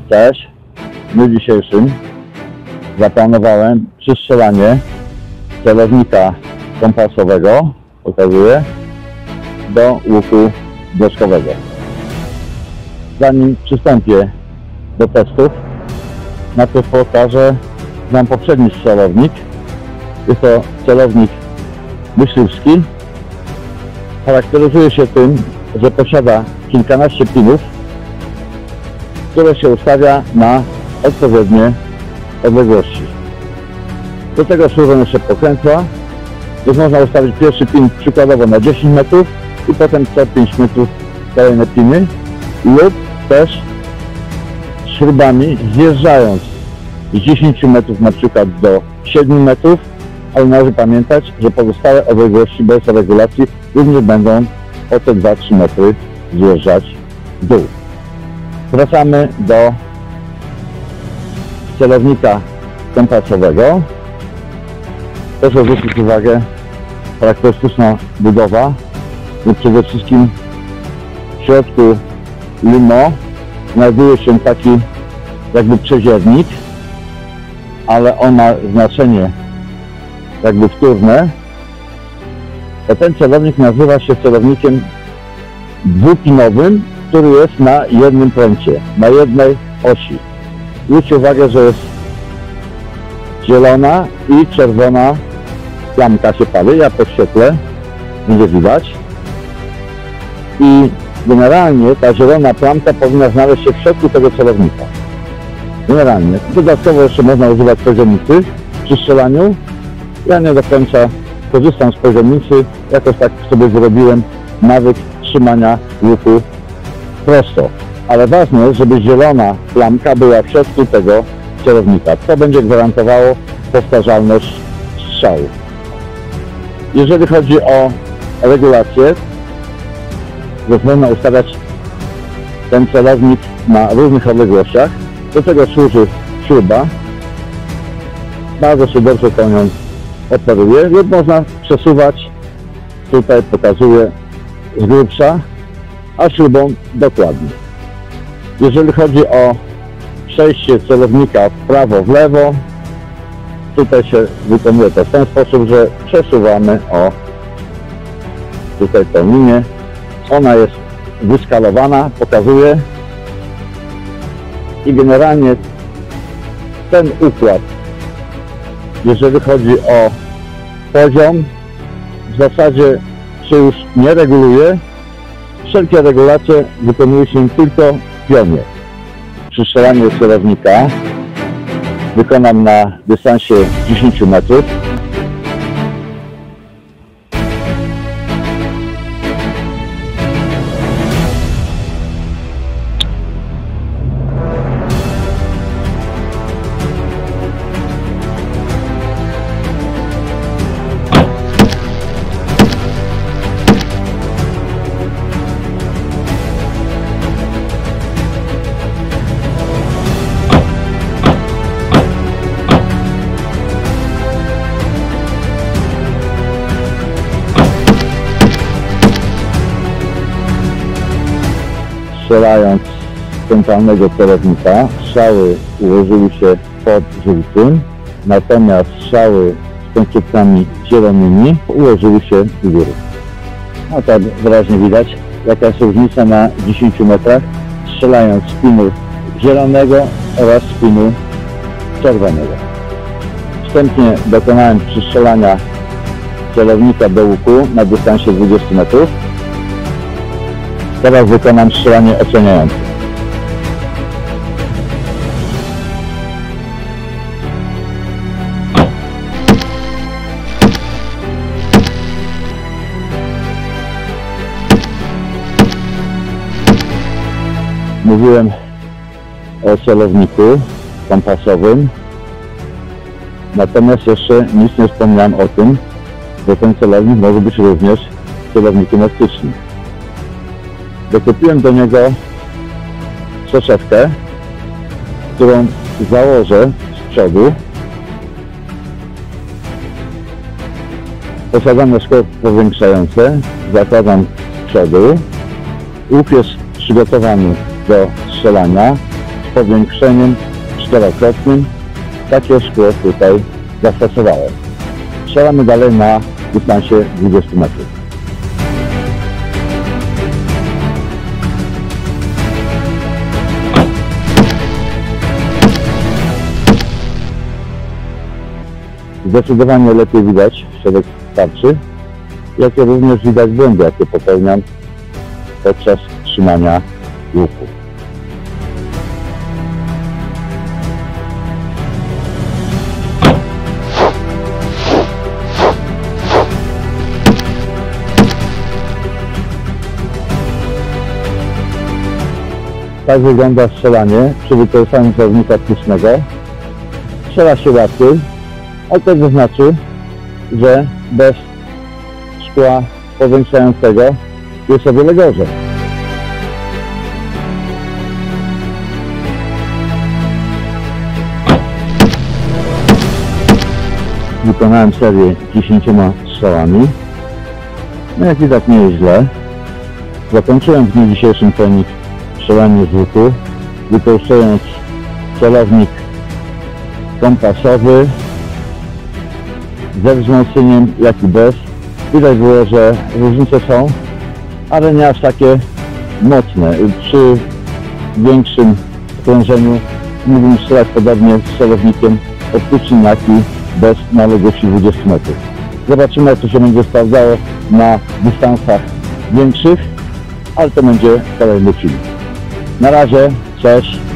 Cześć, w dniu dzisiejszym zaplanowałem przystrzelanie celownika kompasowego, pokazuję, do łuku blaszkowego. Zanim przystąpię do testów, najpierw pokażę nam poprzedni celownik. Jest to celownik myśliwski. Charakteryzuje się tym, że posiada kilkanaście pinów, które się ustawia na odpowiednie odległości. Do tego służą jeszcze pokrętła, więc można ustawić pierwszy pin przykładowo na 10 metrów i potem co 5 metrów kolejne piny, lub też śrubami zjeżdżając z 10 metrów na przykład do 7 metrów, ale należy pamiętać, że pozostałe odległości bez regulacji również będą o te 2-3 metry zjeżdżać w dół. Wracamy do celownika kompasowego. Proszę zwrócić uwagę, charakterystyczna budowa. I przede wszystkim w środku limo znajduje się taki jakby przeziernik, ale on ma znaczenie jakby wtórne. To ten celownik nazywa się celownikiem dwupinowym, który jest na jednym pręcie, na jednej osi. Zwróćcie uwagę, że jest zielona i czerwona plamka się pali. Ja podświetlę, będzie widać. I generalnie ta zielona plamka powinna znaleźć się w środku tego celownika. Generalnie. Dodatkowo jeszcze można używać poziomnicy przy strzelaniu. Ja nie do końca korzystam z poziomnicy, jakoś tak sobie zrobiłem nawyk trzymania łuku prosto. Ale ważne jest, żeby zielona plamka była w środku tego celownika. To będzie gwarantowało powtarzalność strzału. Jeżeli chodzi o regulację, to można ustawiać ten celownik na różnych odległościach. Do tego służy śruba. Bardzo się dobrze to nią operuje, lub można przesuwać, tutaj pokazuję, z grubsza, a śrubą dokładnie. Jeżeli chodzi o przejście celownika w prawo, w lewo, tutaj się wykonuje to w ten sposób, że przesuwamy o tutaj tę linię. Ona jest wyskalowana, pokazuje, i generalnie ten układ, jeżeli chodzi o poziom, w zasadzie się już nie reguluje. Wszelkie regulacje wykonuje się tylko w pionie. Przystrzelanie celownika wykonam na dystansie 10 metrów. Strzelając z centralnego celownika, strzały ułożyły się pod żółtym, natomiast strzały z końcówkami zielonymi ułożyły się w górę. No tak wyraźnie widać, jaka jest różnica na 10 metrach, strzelając z pinu zielonego oraz z pinu czerwonego. Wstępnie dokonałem przystrzelania celownika do łuku na dystansie 20 metrów. Teraz wykonam strzelanie oceniające. Mówiłem o celowniku kompasowym, natomiast jeszcze nic nie wspomniałem o tym, że ten celownik może być również celownikiem optycznym. Dokupiłem do niego soczewkę, którą założę z przodu. Posiadam szkło powiększające, zakładam z przodu. Łuk jest przygotowany do strzelania. powiększeniem czterokrotnym. Takie szkło tutaj zastosowałem. Strzelamy dalej na dystansie 20 metrów. Zdecydowanie lepiej widać środek tarczy, jak i również widać błędy, jakie popełniam podczas trzymania łuku. Tak wygląda strzelanie przy wykorzystaniu celownika optycznego. Strzela się łatwiej, ale to znaczy, że bez szkła powiększającego jest o wiele gorzej. Wykonałem serię 10 strzałami. No jak widać, nie jest źle. Zakończyłem w dniu dzisiejszym trening strzelanie z łuku, wykorzystując celownik kompasowy ze wzmocnieniem, jak i bez. Widać było, że różnice są, ale nie aż takie mocne. Przy większym sprężeniu mógłbym strzelać podobnie z celownikiem optycznym, jak i bez na odległości 20 metrów. Zobaczymy, jak to się będzie sprawdzało na dystansach większych, ale to będzie kolejny film. Na razie, cześć.